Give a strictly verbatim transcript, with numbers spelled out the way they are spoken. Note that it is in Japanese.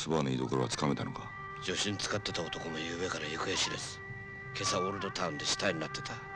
スバーの居所はつかめたのか？ 助手に使ってた男も昨夜から行方知れず。今朝オールドタウンで死体になってた。